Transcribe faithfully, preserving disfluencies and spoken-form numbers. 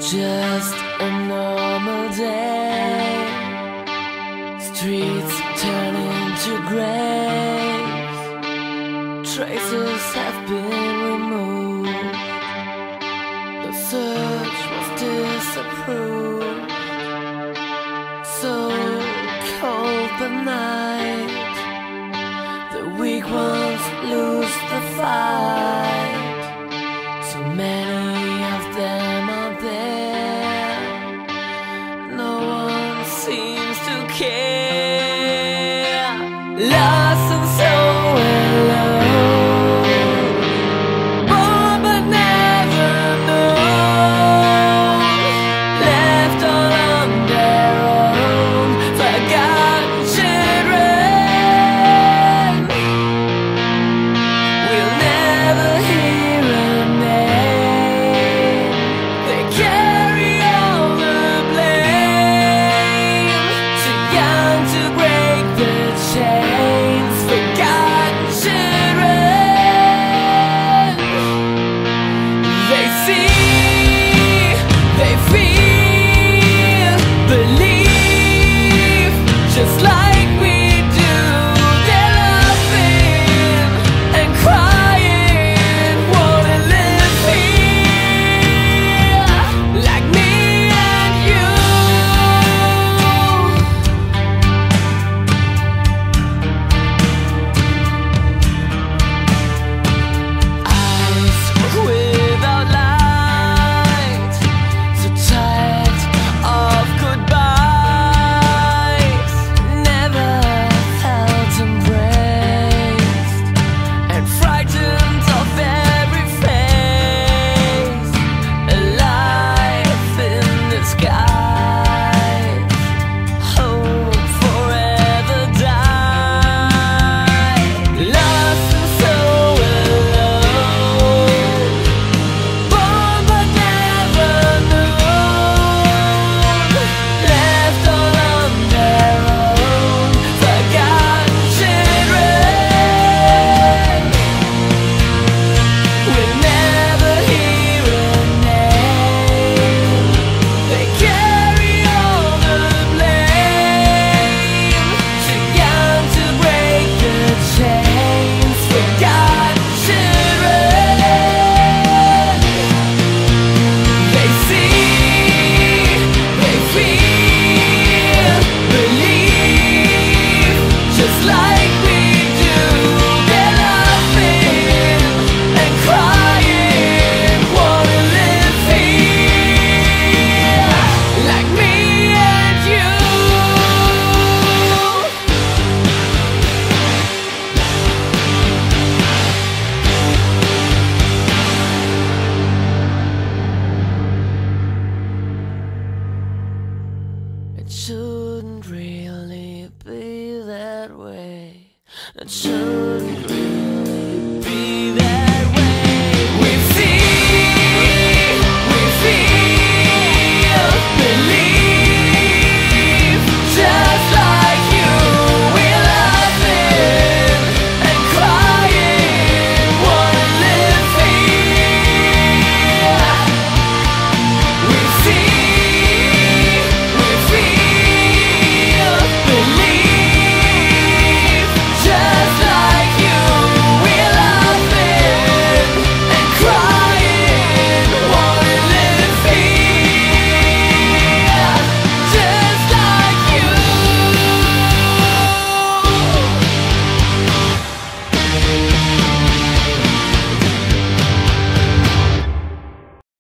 Just a normal day, streets turn into graves, traces have been removed, the search was disapproved. So cold the night, the weak ones lose the fight. So many of them are there, no one seems to care. Lost and so alone, born but never known, left all on their own, forgotten children. We'll never hear a name, they carry all the blame. Too young to break the chains, forgotten children. They see, they feel, believe, just like we do. They're laughing and crying, wanna live here like me and you. Eyes without light, so tired of goodbyes, never felt embraced, and frightened of every face, alive in disguise, hope forever died. Lost and so alone, born but never known, left all on their own, forgotten children. We'll never hear a name, they carry all the blame. Too young to break the chains, forgotten children. They see, they feel, believe, just like we do. They're laughing and crying, wanna live here like me and you. It shouldn't really be that way. It shouldn't really